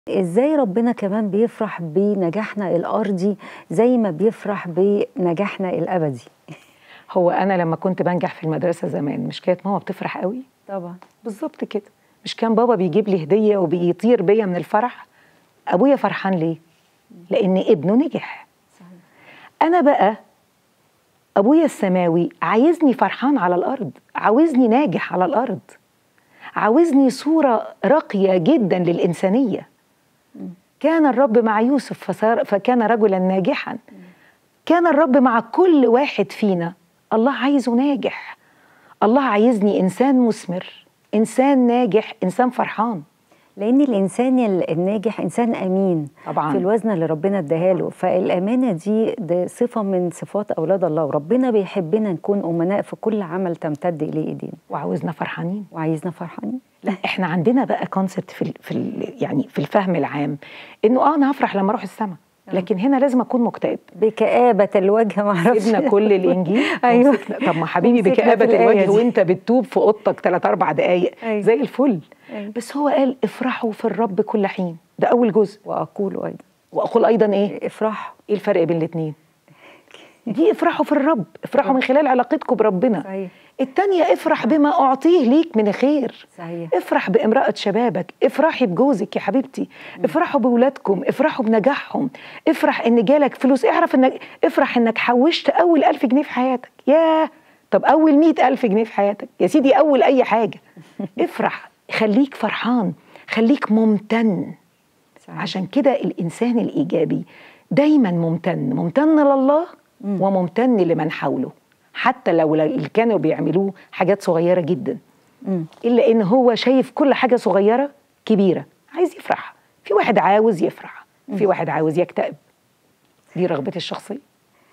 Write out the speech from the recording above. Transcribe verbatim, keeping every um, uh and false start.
إزاي ربنا كمان بيفرح بنجاحنا الأرضي زي ما بيفرح بنجاحنا الأبدي؟ هو أنا لما كنت بنجح في المدرسة زمان مش كانت ماما بتفرح قوي؟ طبعا. بالظبط كده. مش كان بابا بيجيب لي هدية وبيطير بيا من الفرح؟ أبويا فرحان ليه؟ لأن ابنه نجح. صحيح. أنا بقى أبويا السماوي عايزني فرحان على الأرض، عاوزني ناجح على الأرض، عاوزني صورة راقية جدا للإنسانية. كان الرب مع يوسف فصار فكان رجلا ناجحا. كان الرب مع كل واحد فينا. الله عايزه ناجح. الله عايزني إنسان مثمر، إنسان ناجح، إنسان فرحان. لأن الإنسان الناجح إنسان أمين طبعا في الوزن اللي ربنا اداها له، فالأمانة دي ده صفة من صفات أولاد الله، وربنا بيحبنا نكون أمناء في كل عمل تمتد إليه إيدينا، وعاوزنا فرحانين وعايزنا فرحانين. لا احنا عندنا بقى كونسبت في ال في ال يعني في الفهم العام انه اه انا هفرح لما اروح السماء، لكن هنا لازم اكون مكتئب بكآبة الوجه. ما اعرفش سيبنا كل الانجيل. ايوه. طب ما حبيبي بكآبة الوجه وانت بتتوب في اوضتك ثلاث اربع دقايق أيوة. زي الفل. أيوة. بس هو قال افرحوا في الرب كل حين، ده اول جزء. واقول ايضا واقول ايضا ايه؟ افرحوا. ايه الفرق بين الاثنين؟ دي افرحوا في الرب، افرحوا من خلال علاقتكم بربنا. صحيح. التانية افرح بما أعطيه ليك من خير. صحيح. افرح بامرأة شبابك، افرحي بجوزك يا حبيبتي، م. افرحوا بولادكم، افرحوا بنجاحهم، افرح ان جالك فلوس، اعرف انك افرح انك حوشت اول ألف جنيه في حياتك. ياه، طب اول مئة ألف جنيه في حياتك يا سيدي، اول اي حاجة. افرح، خليك فرحان، خليك ممتن. صحيح. عشان كده الإنسان الإيجابي دايما ممتن، ممتن لله م. وممتن لمن حوله، حتى لو اللي كانوا بيعملوه حاجات صغيرة جدا، م. إلا إن هو شايف كل حاجة صغيرة كبيرة، عايز يفرح. في واحد عاوز يفرح، في واحد عاوز يكتئب. دي رغبتي الشخصية.